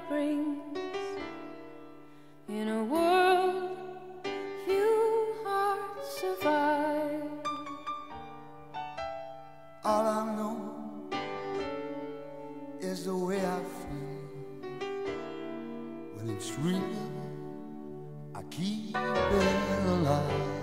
brings. In a world few hearts survive. All I know is the way I feel. When it's real, I keep it alive.